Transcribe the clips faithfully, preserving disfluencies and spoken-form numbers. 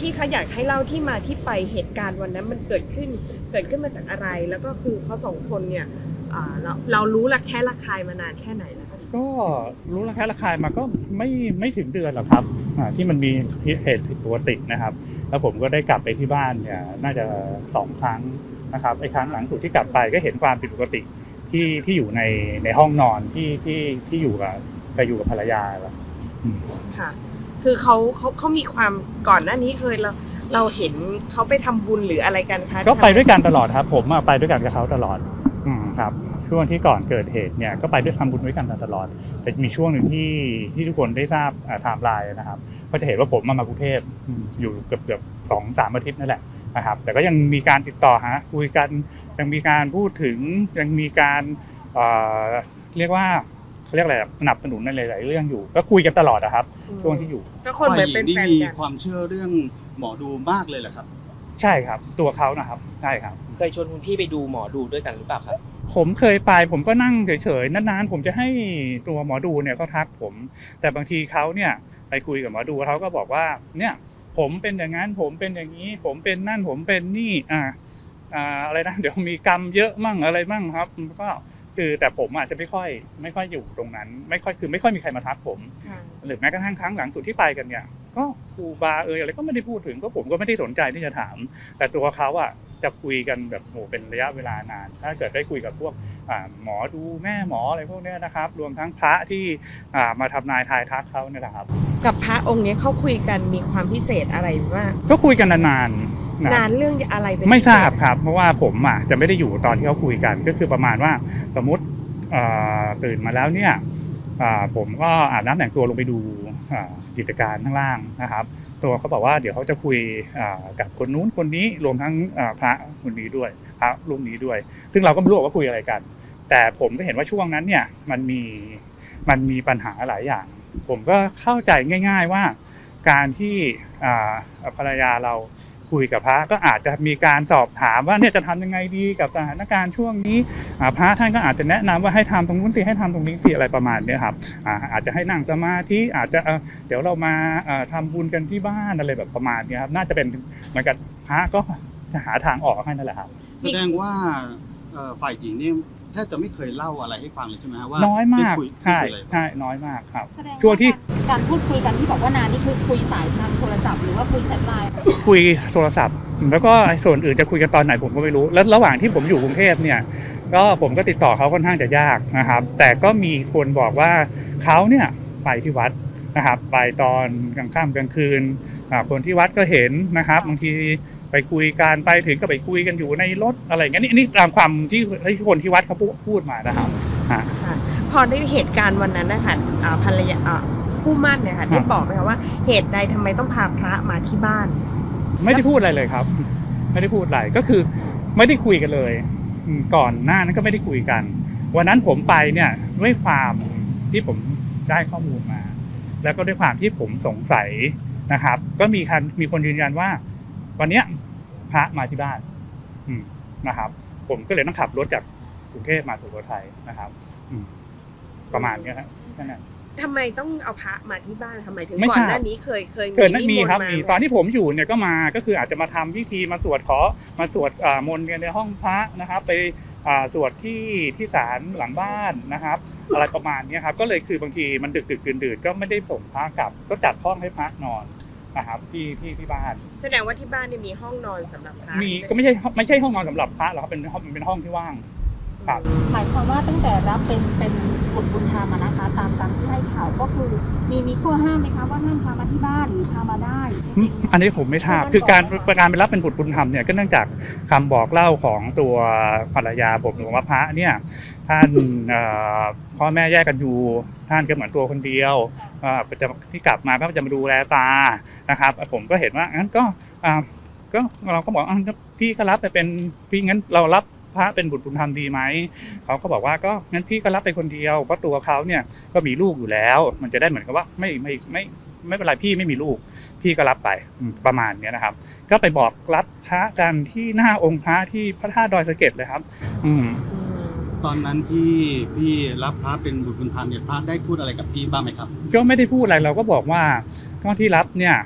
พี่คะอยากให้เล่าที่มาที่ไปเหตุการณ์วันนั้นมันเกิดขึ้นเกิดขึ้นมาจากอะไรแล้วก็คือเขาสองคนเนี่ยเราเรารู้ละแค่ระคายมานานแค่ไหนแล้วคะก็รู้ละแค่ระคายมาก็ไม่ไม่ถึงเดือนหรอกครับที่มันมีเหตุผิดปกตินะครับแล้วผมก็ได้กลับไปที่บ้านเนี่ยน่าจะสองครั้งนะครับไอ้ครั้งหลังสุดที่กลับไปก็เห็นความผิดปกติที่ที่อยู่ในในห้องนอนที่ที่ที่อยู่กับไปอยู่กับภรรยาแล้วค่ะคือเขาเขาเขามีความก่อนหน้านี้เคยเราเราเห็นเขาไปทำบุญหรืออะไรกันคะก็ไปด้วยกันตลอดครับผมไปด้วยกันกับเขาตลอดอืมครับช่วงที่ก่อนเกิดเหตุเนี่ยก็ไปด้วยทำบุญด้วยกันตลอดแต่มีช่วงหนึ่งที่ที่ทุกคนได้ทราบไทม์ไลน์นะครับก็จะเห็นว่าผมมามากรุงเทพอยู่เกือบเกือบสองสามอาทิตย์นั่นแหละนะครับแต่ก็ยังมีการติดต่อฮะคุยกันยังมีการพูดถึงยังมีการเรียกว่าเขาเรียกอะไรสนับสนุนในหลายๆเรื่องอยู่ก็คุยกันตลอดนะครับช่วงที่อยู่ก็คนเหมือนเป็นแฟนกันมีความเชื่อเรื่องหมอดูมากเลยเหรอครับใช่ครับตัวเขานะครับใช่ครับเคยชวนคุณพี่ไปดูหมอดูด้วยกันหรือเปล่าครับผมเคยไปผมก็นั่งเฉยๆนานๆผมจะให้ตัวหมอดูเนี่ยเขาทักผมแต่บางทีเขาเนี่ยไปคุยกับหมอดูเขาก็บอกว่าเนี่ยผมเป็นอย่างนั้นผมเป็นอย่างนี้ผมเป็นนั่นผมเป็นนี่อ่าอ่าอะไรนะเดี๋ยวมีกรรมเยอะมั่งอะไรมั่งครับก็คือแต่ผมอาจจะไม่ค่อยไม่ค่อยอยู่ตรงนั้นไม่ค่อยคือไม่ค่อยมีใครมาทักผมหรือแม้กระทั่งครั้งหลังสุดที่ไปกันเนี่ยก็ครูบาเอออะไรก็ไม่ได้พูดถึงก็ผมก็ไม่ได้สนใจที่จะถามแต่ตัวเขาอะจะคุยกันแบบโหเป็นระยะเวลานานถ้าเกิดได้คุยกับพวกหมอดูแม่หมออะไรพวกนี้นะครับรวมทั้งพระที่มาทำนายทายทักเขาเนี่ยนะครับกับพระองค์นี้เขาคุยกันมีความพิเศษอะไรบ้างก็คุยกันนานๆนานเรื่องอะไรเป็นไม่ทราบครับเพราะว่าผมอ่ะจะไม่ได้อยู่ตอนที่เขาคุยกันก็คือประมาณว่าสมมติตื่นมาแล้วเนี่ยผมก็อาบน้ำแต่งตัวลงไปดูกิจการข้างล่างนะครับตัวเขาบอกว่าเดี๋ยวเขาจะคุยกับคนนู้นคนนี้รวมทั้งพระคนนี้ด้วยพระรูปนี้ด้วยซึ่งเราก็ไม่รู้ว่าคุยอะไรกันแต่ผมก็เห็นว่าช่วงนั้นเนี่ยมันมีมันมีปัญหาหลายอย่างผมก็เข้าใจง่ายๆว่าการที่ภรรยาเราคุยกับพระก็อาจจะมีการสอบถามว่าเนี่ยจะทำยังไงดีกับสถานการณ์ช่วงนี้พระท่านก็อาจจะแนะนำว่าให้ทำตรงนู้นสิให้ทำตรงนี้สิอะไรประมาณนี้ครับอาจจะให้นั่งสมาธิอาจจะเดี๋ยวเรามาทำบุญกันที่บ้านอะไรแบบประมาณนี้ครับน่าจะเป็นเหมือนกับพระก็จะหาทางออกให้นั่นแหละครับแสดงว่าฝ่ายหญิงนี่แทบจะไม่เคยเล่าอะไรให้ฟังเลยใช่ไหมว่าน้อยมากใช่ใช่น้อยมากครับช่วงที่การพูดคุยกันที่บอกว่านานนี่คือคุยสายทางโทรศัพท์หรือว่าคุยแชทไลน์คุยโทรศัพท์แล้วก็ส่วนอื่นจะคุยกันตอนไหนผมก็ไม่รู้แล้วระหว่างที่ผมอยู่กรุงเทพเนี่ยก็ผมก็ติดต่อเขาค่อนข้างจะยากนะครับแต่ก็มีคนบอกว่าเขาเนี่ยไปที่วัดนะครับไปตอนกลางค่ำกลางคืนคนที่วัดก็เห็นนะครับบางทีไปคุยกันไปถึงก็ไปคุยกันอยู่ในรถอะไรอย่างเงี้ยนี่นี่ตามความที่ที่คนที่วัดเขาพูดมานะครับพอได้เหตุการณ์วันนั้นนะคะภรรยาคู่มั่นเนี่ยค่ะได้บอกไหมคะว่าเหตุใดทำไมต้องพาพระมาที่บ้านไม่ได้พูดอะไรเลยครับไม่ได้พูดอะไรก็คือไม่ได้คุยกันเลยก่อนหน้านั้นก็ไม่ได้คุยกันวันนั้นผมไปเนี่ยด้วยความที่ผมได้ข้อมูลมาแล้วก็ด้วยความที่ผมสงสัยนะครับก็มีคนมีคนยืนยันว่าวันนี้พระมาที่บ้านนะครับผมก็เลยต้องขับรถจากกรุงเทพมาสุโขทัยนะครับประมาณนี้ครับนั่นแหละทำไมต้องเอาพระมาที่บ้านทำไมถึงก่อนหน้านี้เคยเคยมีมีครับมีตอนที่ผมอยู่เนี่ยก็มาก็คืออาจจะมาทำพิธีมาสวดขอมาสวดมนต์กันในห้องพระนะครับไปสวดที่ที่ศาลหลังบ้านนะครับอะไรประมาณนี้ครับก็เลยคือบางทีมันดึกดึกดื่นดื่นก็ไม่ได้ส่งพระกลับก็จัดห้องให้พระนอนนะครับที่ที่ที่บ้านแสดงว่าที่บ้านเนี่ยมีห้องนอนสำหรับพระมีก็ไม่ใช่ไม่ใช่ห้องนอนสำหรับพระหรอกครับเป็นห้องเป็นห้องที่ว่างหมายความว่าตั้งแต่รับเป็นเป็นบุตรบุญธรรมนะคะตามตามที่ใช่ข่าวก็คือมีมีข้อห้ามไหมคะว่าห้ามพามาที่บ้านหรือพามาได้อันนี้ผมไม่ทราบคือการการไปรับเป็นบุตรบุญธรรมเนี่ยก็เนื่องจากคำบอกเล่าของตัวภรรยาผมหรือว่าพระเนี่ยท่านพ่อแม่แยกกันอยู่ท่านก็เหมือนตัวคนเดียวจะที่กลับมาก็จะมาดูแลตานะครับผมก็เห็นว่างั้นก็ก็เราก็บอกพี่ก็รับไปเป็นพี่งั้นเรารับพระเป็นบุตรบุญธรรมดีไหมเขาก็บอกว่าก็งั้นพี่ก็รับไปคนเดียวเพราะตัวเขาเนี่ยก็มีลูกอยู่แล้วมันจะได้เหมือนกับว่าไม่ไม่ไม่ไม่เป็นไรพี่ไม่มีลูกพี่ก็รับไปประมาณนี้นะครับก็ไปบอกรับพระกันที่หน้าองค์พระที่พระธาตุดอยสะเก็ดเลยครับอืมตอนนั้นที่พี่รับพระเป็นบุตรบุญธรรมเนี่ยพระได้พูดอะไรกับพี่บ้างไหมครับก็ไม่ได้พูดอะไรเราก็บอกว่าก็ที่รับเนี่ย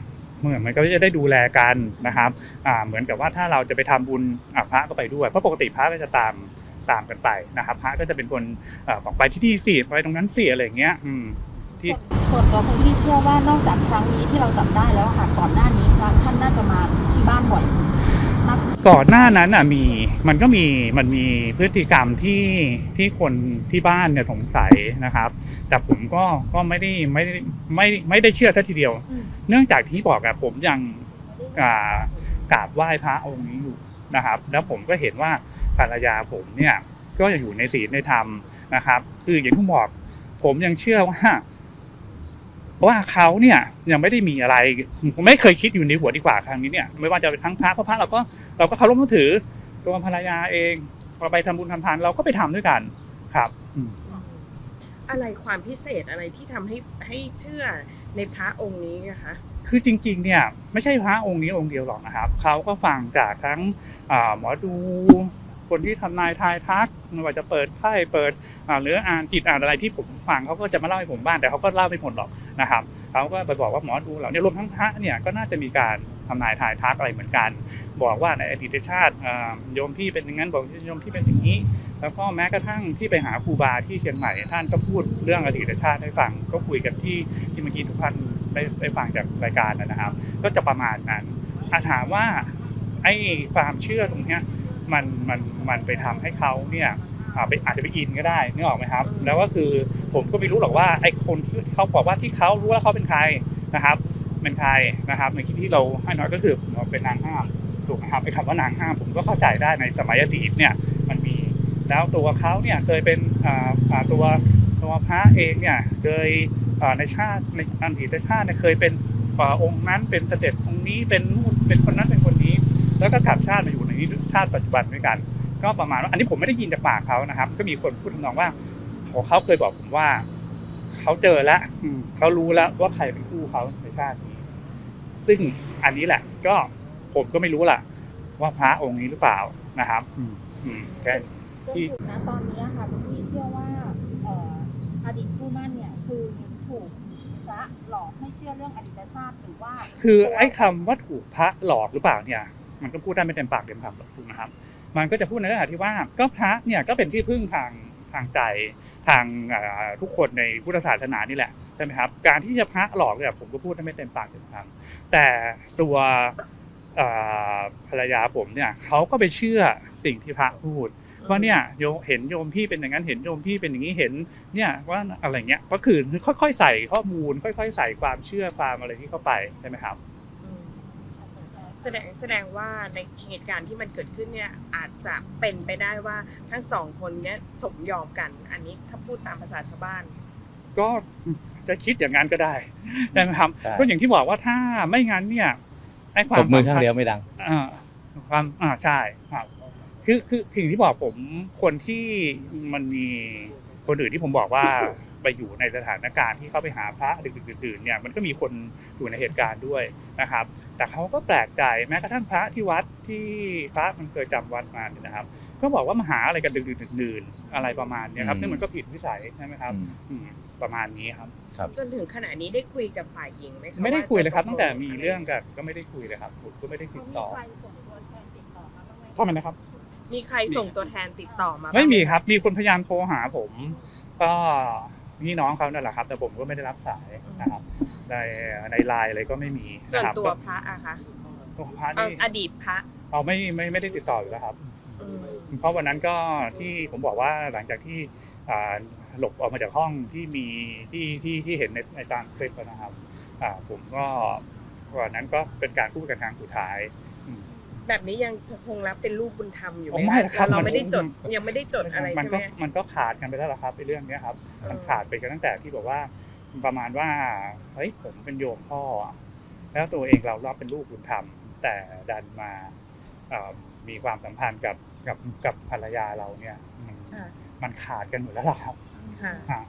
เหมือนมันก็จะได้ดูแลกันนะครับอ่าเหมือนกับว่าถ้าเราจะไปทำบุญอ่ะพระก็ไปด้วยเพราะปกติพระก็จะตามตามกันไปนะครับพระก็จะเป็นคนเอ่อบอกไปที่นี่สิไปตรงนั้นสิอะไรอย่างเงี้ยอืมที่ส่วนตัวคุณพี่เชื่อว่านอกจากครั้งนี้ที่เราจับได้แล้วค่ะก่อนหน้านี้พระท่านน่าจะมาที่บ้านบ่อยมากก่อนหน้านั้นอ่ะมีมันก็มีมันมีพฤติกรรมที่ที่คนที่บ้านเนี่ยสงสัยนะครับแต่ผมก็ก็ไม่ได้ไม่ได้ไม่ไม่ได้เชื่อซะทีเดียว เนื่องจากที่บอกอะผมยังอ่ากราบไหว้พระองค์นี้อยู่นะครับแล้วผมก็เห็นว่าภรรยาผมเนี่ยก็ยังอยู่ในศีลในธรรมนะครับคืออย่างที่บอกผมยังเชื่อว่าว่าเขาเนี่ยยังไม่ได้มีอะไรผมไม่เคยคิดอยู่ในหัวดีกว่าครั้งนี้เนี่ยไม่ว่าจะเป็นทั้งพระเพราะพระเราก็เราก็เคารพนับถือตัวภรรยาเองพอไปทำบุญทำทานเราก็ไปทำด้วยกันครับอืมอะไรความพิเศษอะไรที่ทำให้ให้เชื่อในพระองค์นี้นะคะคือจริงๆเนี่ยไม่ใช่พระองค์นี้องค์เดียวหรอกนะครับเขาก็ฟังจากทั้งอ่าหมอดูคนที่ทำนายทายทักไม่ว่าจะเปิดไพ่เปิดอ่าหรืออ่านจิตอ่านอะไรที่ผมฟังเขาก็จะมาเล่าให้ผมบ้างแต่เขาก็เล่าไม่หมดหรอกนะครับเขาก็ไปบอกว่าหมอดูเหล่านี้รวมทั้งพระเนี่ยก็น่าจะมีการทำนายทายทักอะไรเหมือนกันบอกว่าในอดีตชาติอ่าโยมพี่เป็นอย่างนั้นบอกโยมพี่เป็นอย่างนี้แล้วก็แม้กระทั่งที่ไปหาครูบาที่เชียงใหม่ท่านก็พูดเรื่องอดีตชาติให้ฟังก็คุยกันที่ที่เมื่อกี้ทุกท่านได้ได้ฟังจากรายการนะครับ ก็จะประมาณนั้นอาถามว่าไอ้ความเชื่อตรงเนี้ยมันมันมันไปทำให้เขาเนี่ยอ่าไปอาจจะไปอินก็ได้นึกออกไหมครับแล้วก็คือผมก็ไม่รู้หรอกว่าไอ้คนที่เขาบอกว่าที่เขารู้ว่าเขาเป็นใครนะครับเป็นใครนะครับในที่ที่เราให้น้อยก็คือเราเป็นนางห้ามถูกไหมครับไอ้คำว่านางห้ามผมก็เข้าใจได้ในสมัยอดีตเนี่ยมันมีแล้วตัวเขาเนี่ยเคยเป็นอ่าอ่าตัวตัวพระเองเนี่ยเคยอ่าในชาติในอดีตชาติเนี่ยเคยเป็นองค์นั้นเป็นเสด็จองค์นี้เป็นนู่นเป็นคนนั้นเป็นคนนี้แล้วก็กลับชาติมาอยู่ในนี้ชาติปัจจุบันด้วยกันก็ประมาณว่าอันนี้ผมไม่ได้ยินจากปากเขานะครับก็มีคนพูดทำนองว่าเขาเคยบอกผมว่าเขาเจอแล้วเขารู้แล้วว่าใครเป็นคู่เขาในชาตินี้ซึ่งอันนี้แหละก็ผมก็ไม่รู้ล่ะว่าพระองค์นี้หรือเปล่านะครับอืมอืมแค่จนถึงณตอนนี้ค่ะคุณพี่เชื่อว่าเอ่ออดีตคู่มั่นเนี่ยคือถูกพระหลอกให้เชื่อเรื่องอดีตชาติหรือว่าคือไอ้คำว่าถูกพระหลอกหรือเปล่าเนี่ยมันก็พูดได้ไม่เต็มปากเต็มคำหรอกถูกนะครับมันก็จะพูดในเรื่องที่ว่าก็พระเนี่ยก็เป็นที่พึ่งทางทางใจทางทุกคนในพุทธศาสนานี่แหละใช่ไหมครับการที่จะพระหลอกเนี่ยผมก็พูดได้ไม่เต็มปากเต็มคำแต่ตัวภรรยาผมเนี่ยเขาก็ไปเชื่อสิ่งที่พระพูดว่าเนี่ยโยเห็นโยมพี่เป็นอย่างนั้นเห็นโยมพี่เป็นอย่างนี้เห็นเนี่ยว่าอะไรเงี้ยก็คือค่อยๆใส่ข้อมูลค่อยๆใส่ความเชื่อความอะไรที่เข้าไปใช่ไหมครับแสดงแสดงว่าในเหตุการณ์ที่มันเกิดขึ้นเนี่ยอาจจะเป็นไปได้ว่าทั้งสองคนเนี้ยสมยอมกันอันนี้ถ้าพูดตามภาษาชาวบ้านก็จะคิดอย่างนั้นก็ได้ใช่ไหมครับก็อย่างที่บอกว่าถ้าไม่งั้นเนี่ยไอ้ความตบมือข้างเดียวไม่ดังอ่าความอ่าใช่ครับคือคือสิ่งที่บอกผมคนที่มันมีคนอื่นที่ผมบอกว่าไปอยู่ในสถานการณ์ที่เขาไปหาพระดึกๆดื่นๆเนี่ยมันก็มีคนอยู่ในเหตุการณ์ด้วยนะครับแต่เขาก็แปลกใจแม้กระทั่งพระที่วัดที่พระมันเคยจำวัดมาเนี่ยนะครับก็บอกว่ามาหาอะไรกันดึกๆดื่นๆอะไรประมาณนี้ครับซึ่งมันก็ผิดวิสัยใช่ไหมครับประมาณนี้ครับจนถึงขณะนี้ได้คุยกับฝ่ายหญิงไหมครับไม่ได้คุยเลยครับตั้งแต่มีเรื่องกันก็ไม่ได้คุยเลยครับผมก็ไม่ได้ติดต่อเพราะมันนะครับมีใครส่งตัวแทนติดต่อมาไม่มีครับมีคนพยายามโทรหาผมก็นี่น้องเขานั่นแหละครับแต่ผมก็ไม่ได้รับสายนะครับในในไลน์อะไรก็ไม่มีส่วนตัวพระอะคะตัวพระนี่อดีตพระเราไม่ไม่ไม่ได้ติดต่ออยู่แล้วครับเพราะวันนั้นก็ที่ผมบอกว่าหลังจากที่หลบออกมาจากห้องที่มีที่ที่ที่เห็นในในตามคลิปนะครับผมก็วันนั้นก็เป็นการพูดกันครั้งสุดท้ายแบบนี้ยังคงรับเป็นลูกบุญธรรมอยู่ไหมครับเราไม่ได้จดยังไม่ได้จดอะไรใช่ไหมมันก็ขาดกันไปแล้วล่ะครับในเรื่องนี้ครับมันขาดไปกันตั้งแต่ที่บอกว่าประมาณว่าเฮ้ยผมเป็นโยมพ่อแล้วตัวเองเรารับเป็นลูกบุญธรรมแต่ดันมามีความสัมพันธ์กับกับกับภรรยาเราเนี่ยมันขาดกันหมดแล้วล่ะครับค่ะ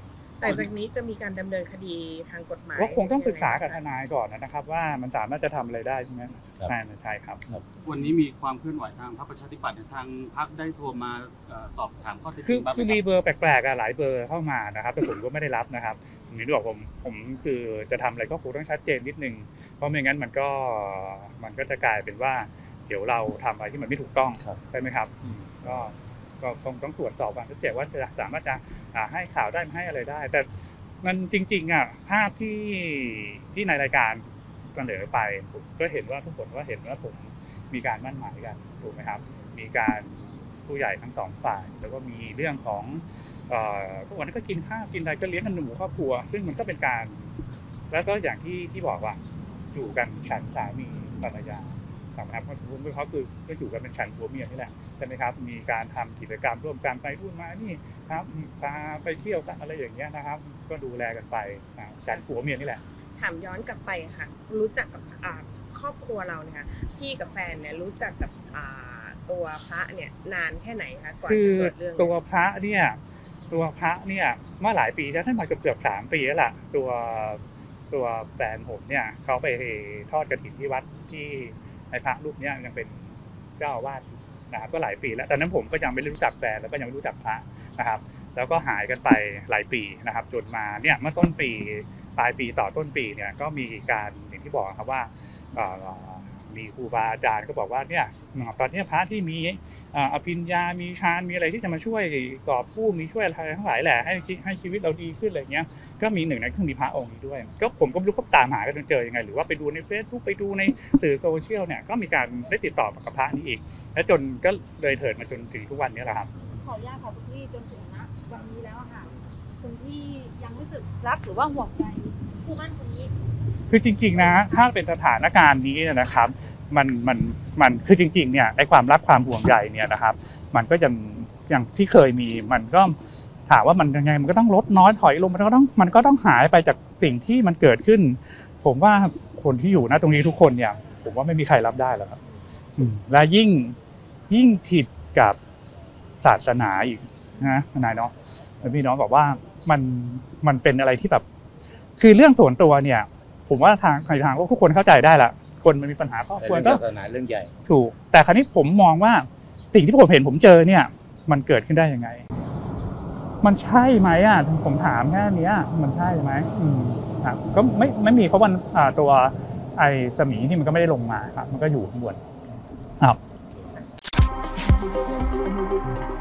แต่จากนี้จะมีการดำเนินคดีทางกฎหมายก็คงต้องปรึกษากับทนายก่อนนะครับ ว่ามันสามารถจะทำอะไรได้ใช่ไหมครับใช่ใช่ครับวันนี้มีความเคลื่อนไหวทางพรรคประชาธิปัตย์เนี่ยทางพรรคได้โทรมาเอ่อสอบถามข้อเท็จจคืริองบ้างไหมคือคมีรับเบอร์แปลกๆอะหลายเบอร์เข้ามานะครับแต่ผมก็ไม่ได้รับนะครับผมนี่บอกผมผมคือจะทำอะไรก็คงต้องชัดเจนนิดนึงเพราะไม่งั้นมันก็มันก็จะกลายเป็นว่าเดี๋ยวเราทำอะไรที่มันไม่ถูกต้องครับใช่ไหมครับอืมก็ก็คงต้องตรวจสอบความชัดเจนว่าจะสามารถจะอ่าให้ข่าวได้ไม่ให้อะไรได้ แต่มันจริงๆอ่ะภาพที่ที่ในรายการเสนอไปผมก็เห็นว่าทุกคนก็เห็นว่าผมมีการมั่นหมายกันถูกไหมครับมีการผู้ใหญ่ทั้งสองฝ่ายแล้วก็มีเรื่องของเอ่อทุกวันนี้ก็กินข้าวกินอะไรก็เลี้ยงกันหมู่ครอบครัว ซึ่งมันก็เป็นการ แล้วก็อย่างที่ที่บอกว่าอยู่กันฉันสามีภรรยาสามครับคุณเขาคือก็อยู่กันเป็นฉันผัวเมียนี่แหละใช่ไหมครับมีการทำกิจกรรมร่วมกันไปรุ่นมานี่ครับพาไปเที่ยวกันอะไรอย่างเงี้ยนะครับ ก็ดูแลกันไปนะฉันผัวเมียนี่แหละถามย้อนกลับไปค่ะ รู้จักกับอ่าครอบครัวเราเนี่ยค่ะพี่กับแฟนเนี่ยรู้จักกับอ่าตัวพระเนี่ยนานแค่ไหนคะก่อนคือจะเกิดเรื่องตัวพระเนี่ยตัวพระเนี่ยเมื่อหลายปีแล้วท่านมาเกือบเกือบสามปีแล้วล่ะตัวตัวแฟนผมเนี่ยเขาไปทอดกฐินที่วัดที่ในพระรูปเนี้ยยังเป็นเจ้าอาวาสนะครับก็หลายปีแล้วตอนนั้นผมก็ยังไม่รู้จักแฟนแล้วก็ยังไม่รู้จักพระนะครับ แล้วก็หายกันไปหลายปีนะครับจนมาเนี่ยเมื่อต้นปีปลายปีต่อต้นปีเนี่ยก็มีการอย่างที่บอกครับว่าเอ่อมีครูบาอาจารย์ก็บอกว่าเนี่ยตอนนี้พระที่มีเอ่ออภิญญา มีฌานมีอะไรที่จะมาช่วยกอบกู้มีช่วยอะไรทั้งหลายแหละให้ให้ชีวิตเราดีขึ้นอะไรเงี้ยก็มีหนึ่งในคือมีพระองค์นี้ด้วยก็ผมก็ไม่รู้เขาตามหากันจนเจอยังไงหรือว่าไปดูใน Facebook ไปดูในสื่อโซเชียลเนี่ยก็มีการได้ติดต่อกับพระนี้อีกและจนก็เลยเถิดมาจนถึงทุกวันนี้แหละครับขออนุญาตค่ะคุณพี่จนถึงณวันนี้แล้วอะค่ะคุณพี่ยังรู้สึกรักหรือว่าห่วงใยคู่มั่นคนนี้คือจริงๆนะถ้าเป็นสถานการณ์นี้นะครับมันมันมันคือจริงๆเนี่ยไอ้ความรักความห่วงใยเนี่ยนะครับมันก็ยังอย่างที่เคยมีมันก็ถามว่ามันยังไงมันก็ต้องลดน้อยถอยลงมันก็ต้องมันก็ต้องหายไปจากสิ่งที่มันเกิดขึ้น ผมว่าคนที่อยู่ณตรงนี้ทุกคนเนี่ยผมว่าไม่มีใครรับได้แล้วครับอืมและยิ่งยิ่งผิดกับศาสนาอีกนะนายเนาะแล้วพี่น้องบอกว่ามันมันเป็นอะไรที่แบบคือเรื่องส่วนตัวเนี่ยผมว่าทางในทางทุกคนเข้าใจได้ละคนมันมีปัญหาครอบครัวแต่ก็เรื่องศาสนาเรื่องใหญ่ถูกแต่คราวนี้ผมมองว่าสิ่งที่ผมเห็นผมเจอเนี่ยมันเกิดขึ้นได้ยังไง มันใช่ไหมอ่ะผมถามแค่นี้มันใช่ไหมอืมครับก็ไม่ไม่มีเพราะวันอ่าตัวไอ้สมีนี่มันก็ไม่ได้ลงมาครับมันก็อยู่ข้างบนครับ